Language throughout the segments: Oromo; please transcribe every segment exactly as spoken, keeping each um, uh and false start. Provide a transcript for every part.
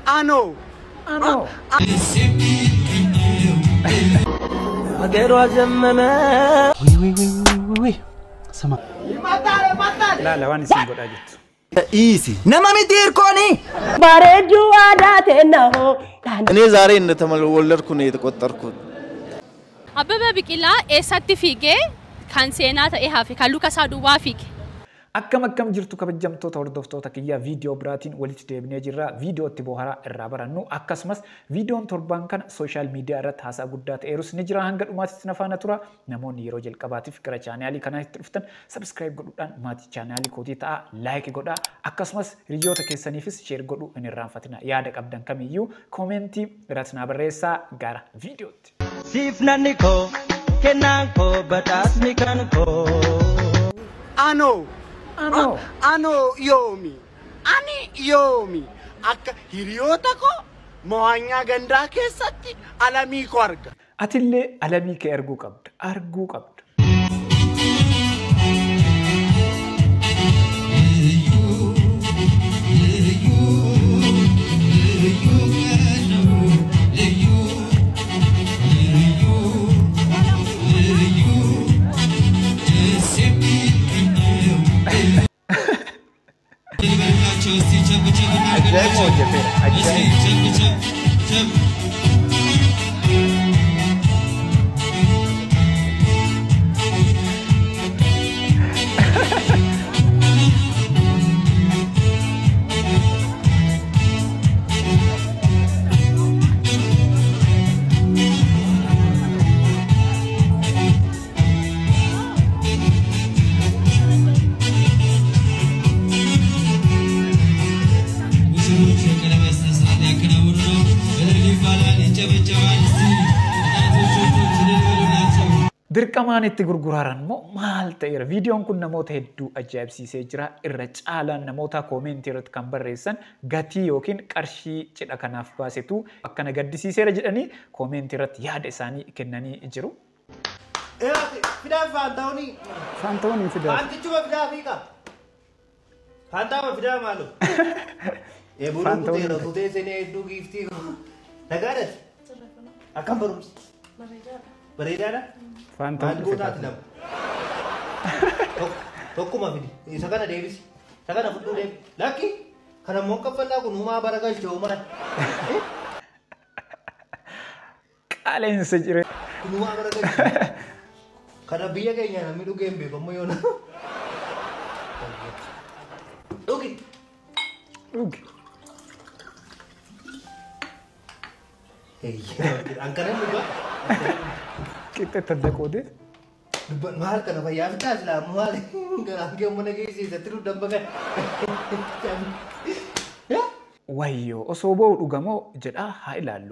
Ano. Ano. Agero zamana. Uy, uy, uy, uy, uy. Sama. Matar, matar. La la wani sin goda jittu. Easy. Nama mitir koni. Bareju adate naho. እኔ ዛሬ እንደተመለወለድኩ ነው የተቆጠርኩት አበበ ቢቂላ ኤሳቲ ፊጌ ካንሴና ተኢሃፊ ካሉካሳ ዱባ ፊጌ akkam akkam jirtu kabajamtoota hordoftoota kiyya video biraatiin walitti deebinee jirra video itti bohara irraa barannu akkasumas videoon torban kana social media irratti haasaa guddaa ta'eerus ni jira hanga dhumaatitti nafaana tura namoonni yeroo jalqabaatiif gara chaanaalii kanaatti dhuftan subscribe godhuudhaan maatii chaanaalii kootii ta'a like godha akkasumas hiriyoota keessaniifis share godhu hin irraanfatina yaada qabdan kamiyyuu commenti irratti na barreessaa gara videotti siif nanni koo kennaan koo badhaasni kan koo Ano. Ano. Ano yomi. Ani yomi. Akka hiriyota ko mo'anya ganda keessatti alamii ko arga. atillee alamii kee arguu qabda arguu qabda ajaib हो गया फिर ajaib dirqamaan itti gurguraaran moo maal ta'eera videoon kun namoota hedduu ajaa'ibsiisee jira irra caalaan namoota koomentii irratti kan barreessan gatii yookiin qarshii cidha kanaaf baasetu akkana gaddisiiseera jedhanii koomentii irratti yaada isaanii kennanii jiru. Eh, fidaa faantaawni. Faantaawni fidaa. Faantichuma fidaa fiiqa. Faantaawma fidaa maalo. Eh, buru kutee na kutee seenee hedduu giiftii. Nagaadhati. Akkam barumsi. Bareedaadha. Bareedaadha. Faantaawni fidaa. Tokkuma fidi. Isa kana deebisi. Isa kana fudhuu deebi. Lakki kana immoo kaffallaa kun uumaa bara galchoo mara. Qaaleensa jire. Kun uumaa bara galchoo. Kana biyya keenya namni dhugee hin beekamu yoona. Dhugi. Dhugi. Angkana juga. Kita terdakode. Dubat mahal kana fayyaa fitaa silaa mahal. Angkee mana keessa satiru dambagan. Wayyo osoo ba'u dhugamoo jedhaa haa ilaallu.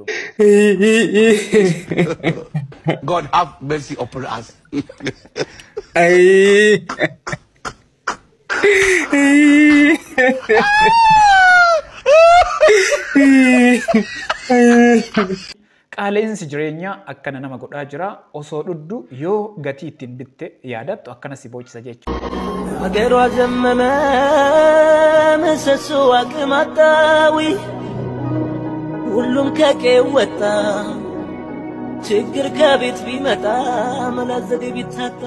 God have mercy upon us. Qaaleensi jireenyaa akkana nama godhaa jira osoo dhuddu yoo gatii ittiin bitte yaadattu akkana si boocisa jechuudha. Agero zamana ምሰሶ አቅማጣዊ ሁሉም ከቄወጣ ችግር ከቤት ቢመጣ መላዘዴ ቢታጣ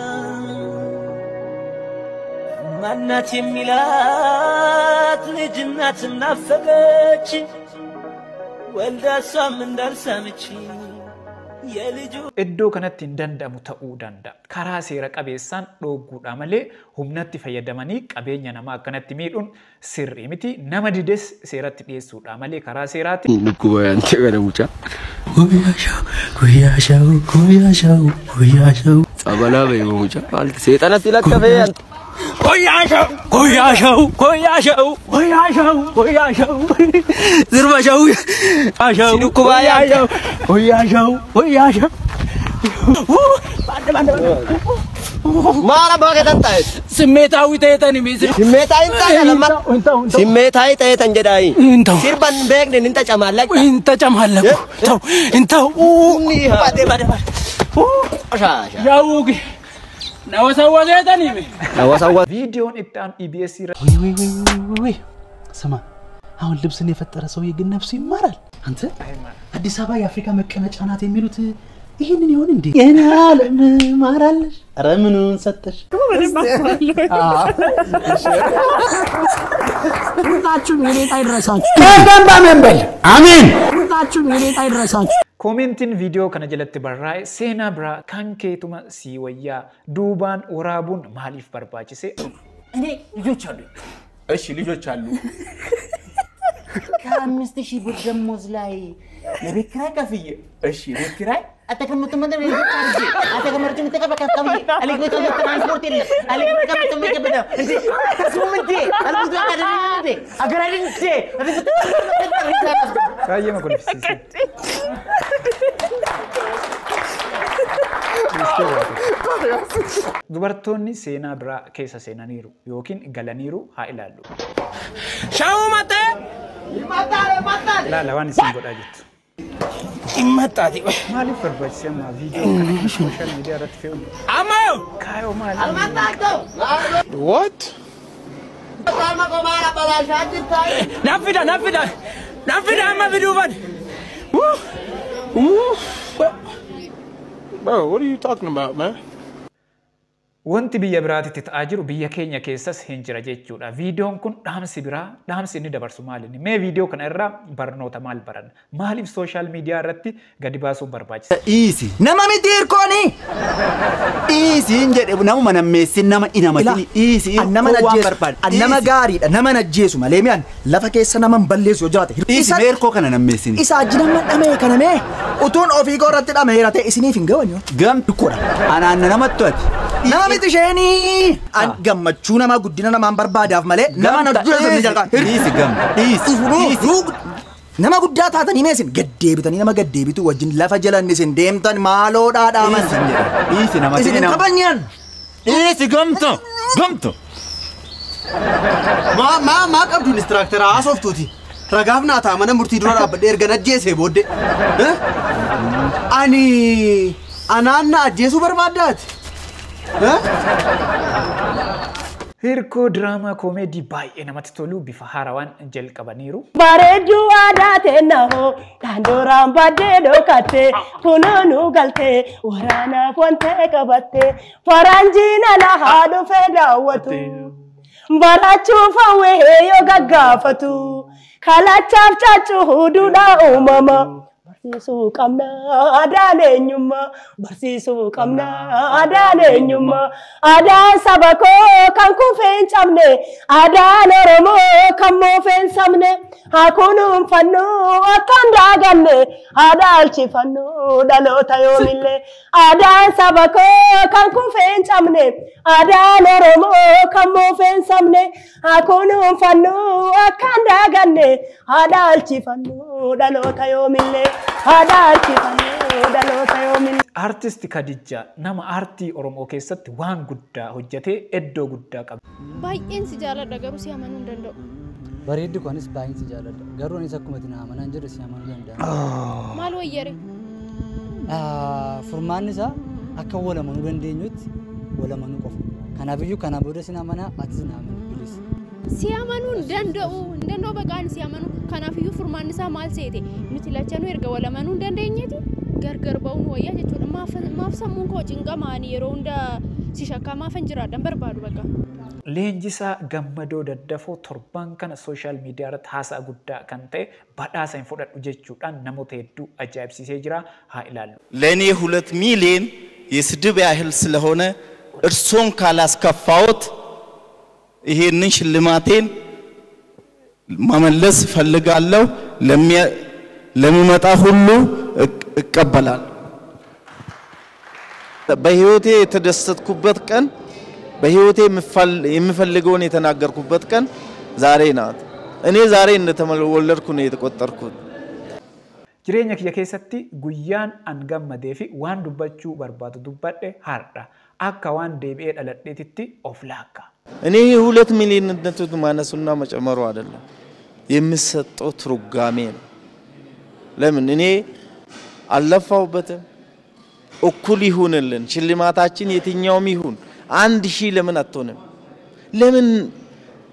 ማናት የሚላት ልጅናት ናፈቀች ወልዳ እሷም እንዳልሰምች Iddoo kanatti hin danda'amu ta'uu danda'a. Karaa seera qabeessaan dhooguudha malee humnatti fayyadamanii qabeenya namaa akkanatti miidhuun sirrii miti. Nama dides seeratti dhiyeessuudha malee karaa seeraatti. Dhukkuba yaante gara mucaa. Guyyaa sha'u, guyyaa sha'u, guyyaa sha'u, guyyaa sha'u. Sabalaa beeku mucaa. Maalti seexanatti lakkafee yaante. Guyyaa sha'u, guyyaa sha'u, guyyaa sha'u, guyyaa sha'u, guyyaa sha'u. Sirba sha'u, sha'u, dhukkuba yaante. guyyaa sha'u, guyyaa sha'u. Maala baga tantaa'e. Simmeetaawi ta'eetan himi. Simmeetaa hin taane lamma. Simmeetaa ta'eetan jedhaayi. Sirban beekne hin tacamaallaqu. Hin tacamaallaqu. Ta'u, hin ta'u. Bade bade bade. Shaasha. Yaa'uugi. Nawasawa ta'eetan himi. Nawasawa. Videoon itti aan E B S irra. Uy, uy, uy, uy, uy. Sama. አሁን ልብስን የፈጠረ ሰውዬ ግን ነፍሱ ይማራል አንተ አዲስ አበባ የአፍሪካ መቀመጫ ናት የሚሉት ይሄንን ይሆን እንዴ የኔ ዓለም ማራለሽ ኧረ ምኑን ሰጠሽ ታችሁ ኔታ ይድረሳችሁ ከገንባ መንበል አሜን ታችሁ ኔታ ይድረሳችሁ ኮሜንቲን ቪዲዮ ከነ ጀለtti barraa'e seenaa bira kan keetuma si wayyaa duubaan waraabuun maaliif barbaachise እኔ ልጆች አሉ እሺ ልጆች አሉ ከአምስት ሺህ ብር ደሞዝ ላይ ለቤት ኪራይ ከፍዬ እሺ ቤት ኪራይ አተከምቱ ምንድን ነው ልጆች አርጂ አተከመርቱ ምትቀበል ከፍዬ አለግቶ ትራንስፖርት የለም አለግቶ ምትቀበል እንዴ ከሱምንቴ አልብቶ አደረኝ እንዴ አገራልን እንዴ ካየ መቆልፍሲስ dubartoonni seenaa biraa keessa seenaniiru yookiin galaniiru haa ilaallu. Shawu mate! Laala waan isin godhaa jirtu. Imataati. Maaliif barbaachise amma viidiyoo sooshaal miidiyaa irratti fe'uun? Ammoo! Kaayoo maali? Almataatoo! what Nafida nafida nafida amma biduuban. Woo! Woo! bro what are you talking about man Wanti biyya biraatitti ta'aa jiru biyya keenya keessas hin jira jechuudha. Viidiyoon kun dhaamsi biraa dhaamsi inni dabarsu maali? Mee viidiyoo kana irraa barnoota maal baran? Maaliif sooshaal miidiyaa irratti gadi baasuun barbaachisa? Easy. Nama miti hirkooni. Easy hin jedhe nama nammeessin nama inamatini. Easy. Nama najjeesu. Nama gaariidha. Nama najjeesu malee miyaan lafa keessa nama balleessu yoo jiraate. Easy meerkoo kana nammeessini. Isa ajji nama dhamee kana mee utuun ofii goorratti dhameera ta'e isiniif hin gawanyo. Gamtu kudha. Anaan namatti ati. Nama miti sheeni. An gammachuu nama guddina namaan barbaadaaf malee nama najjeesu ni jalqaba. Easy gam. Easy. Nama guddaa taatanii meesin gaddeebitanii nama gaddeebitu wajjin lafa jalan isin deemtan maaloo dhaadhaaman. Easy nama isin kabanyaan. Easy gamtu. Gamtu. Ma ma ma qabdu instructor haasoftuuti. Ragaaf naa ta'a mana murtii dura dhaabbadhe erga najjeesee booddee. Ani anaan na ajjeesuu barbaaddaati. Hirkoo diraamaa koomeedii baay'ee namatti tolu bifa haarawaan jalqabaniiru. Bareedduu aadaa teennahoo daandooraan baddee dhokkatte funuunuu galtee waraanaaf wantee qabatte faranjiin ala haa dhufee daawwatu barachuuf hawwee yoo gaggaafatu kalachaaf caccuu duudhaa uumama. Barsiisuu qabna aadaan eenyummaa barsiisuu qabna aadaan eenyummaa aadaan saba koo kan kufee hin cabne aadaan Oromoo kan moofee hin sabne haa kunuunfannuu akka hin daaganne haa dhaalchifannuu dhaloota yoomillee aadaan saba koo kan kufee hin cabne aadaan Oromoo kan moofee hin sabne haa kunuunfannuu akka hin daaganne haa dhaalchifannuu dhaloota yoomillee. Artist Khadija nama aartii Oromoo keessatti waan guddaa hojjetee iddoo guddaa qaba. Baay'een si jaalladha garuu si amanuu hin danda'u. Bareeddi kunis baay'een si jaalladha garuu anis akkuma itti na amanaan jiru si amanuu danda'a. Maal wayyare? Furmaanni isaa akka wal amanuu dandeenyutti wal amanuu qofa. Kanaafiyyuu kana booda si amanaa atis na amanuu bilis. Si amanuu hin danda'u hin danda'u baqaan si amanuu kanaafiyyuu furmaanni isaa maal seete nuti lachanuu erga wal amanuu hin dandeenyeeti gargar ba'uun wayyaa jechuudha maaf sammuun koo cinqamaanii yeroo hunda si shakkaa maafan jiraadhan barbaadu baqa. Leenjisaa Gammadoo Daddafoo torban kana sooshaal miidiyaa irratti haasaa guddaa kan ta'e badhaasa hin fudhadhu jechuudhaan namoota hedduu ajaa'ibsiisee jira haa ilaallu. ለእኔ ሁለት ሚሊዮን የስድብ ያህል ስለሆነ እርሶን ካላስከፋዎት ይሄንን ሽልማቴን መመለስ ፈልጋለሁ ለሚመጣ ሁሉ እቀበላለሁ። በህይወቴ የተደሰትኩበት ቀን በህይወቴ የምፈልገውን የተናገርኩበት ቀን ዛሬ ናት። እኔ ዛሬ እንደተወለድኩ ነው የተቆጠርኩት። Jireenya kiyya keessatti guyyaan an gammadee fi waan dubbachuu barbaadu dubbadhe har'a akka waan deebi'ee dhaladheetitti of laakka. እኔ ሁለት ሚሊዮንነቱ ማነሱና መጨመሩ አይደለም የሚሰጠው ትርጓሜ ነው። ለምን እኔ አለፋውበትም እኩል ይሁንልን ሽልማታችን የትኛውም ይሁን አንድ ሺህ ለምን አትሆንም? ለምን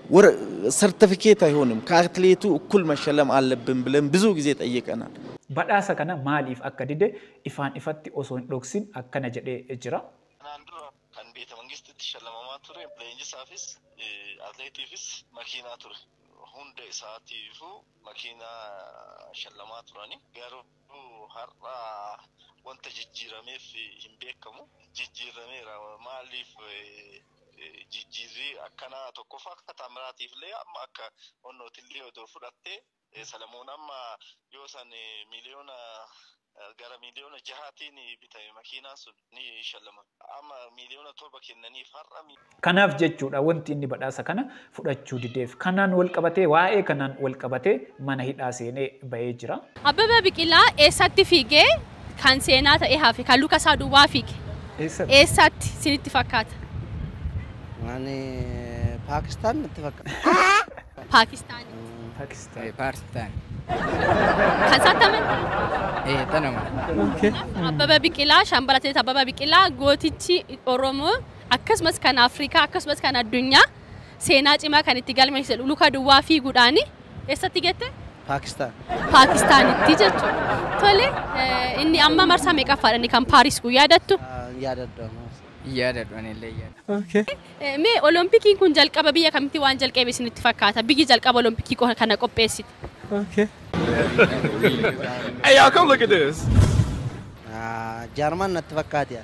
ወር ሰርቲፊኬት አይሆንም ከአትሌቱ እኩል መሸለም አለብን ብለን ብዙ ጊዜ ጠይቀናል badhaasa kana maaliif akka dide ifaan ifatti osoo hin dhoksin akkana jedhee jira kan ቤተ መንግስት ተሸለማማ ቱሬ ለኢንጂሳፊስ አትሌቲክስ መኪና ቱሬ ሁንደ ሰዓቲፉ መኪና ሸለማ ቱራኒ ጋሩ ሀራ ወንተ ጅጅረሜፍ ሂምቤከሙ ጅጅረሜራ ማሊፍ ጅጅሪ አከና ተቆፋ ከተምራቲፍ ላይ አማካ ሆኖ ትሊ ወዶ ፍራቴ ሰለሞናማ ዮሳን ሚሊዮን ጋራ ሚሊዮን ጃሃቲን ቢታይ መኪና ሱን ኒ ሸለማ አማ ሚሊዮን ቶርባ ከነኒ ፈራሚ kanaaf jechuudha wanti inni badhaasa kana fudhachuu dideef kanaan wal qabatee waa'ee kanaan wal qabatee mana hidhaa seenee bahee jira Abbabaa Biqilaa eessatti fiigee kan seenaa ta'e hafe kan luka isaa duwwaa fiige eessatti sinitti fakkaata Ani Pakistan natti fakkaata. Pakistan. Pakistan. Pakistan. Kan saataman? Eh, tanama. Okay. Abbabaa Biqilaa Shaambalaatee Abbabaa Biqilaa gootichi Oromoo akkasumas kan Afrikaa akkasumas kan addunyaa seenaa cimaa kan itti galmeesse luka duwwaa fiiguudhaan eessatti gette? Pakistan. Pakistaanitti jechuudha. Tole inni amma marsaa meeqaffaadha inni kan Paaris guyyaa yaadattu? Yaadadhu. Yaadadhu anillee yaadadhu. Okay. Mee Oloompikiin kun jalqaba biyya kamitti waan jalqabe isinitti fakkaata? Biyyi jalqaba Olompikii kana qopheessite. Okay. Hey y'all, come look at this. Ah, Jarman natti fakkaata.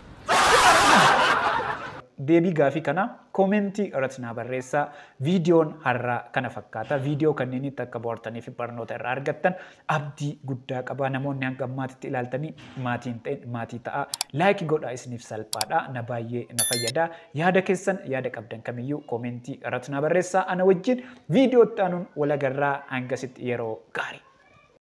deebii gaafii kana koomentii irratti na barreessaa viidiyoon har'aa kana fakkaata viidiyoo kanneen itti akka boortanii fi barnoota irraa argattan abdii guddaa qaba namoonni hanga ammaatitti ilaaltanii maatiin ta'e maatii ta'a laayikii godhaa isiniif salphaadha na baay'ee na fayyada yaada keessan yaada qabdan kamiyyuu koomentii irratti na barreessaa ana wajjin viidiyoo itti aanuun walagarraa hangasitti yeroo gaarii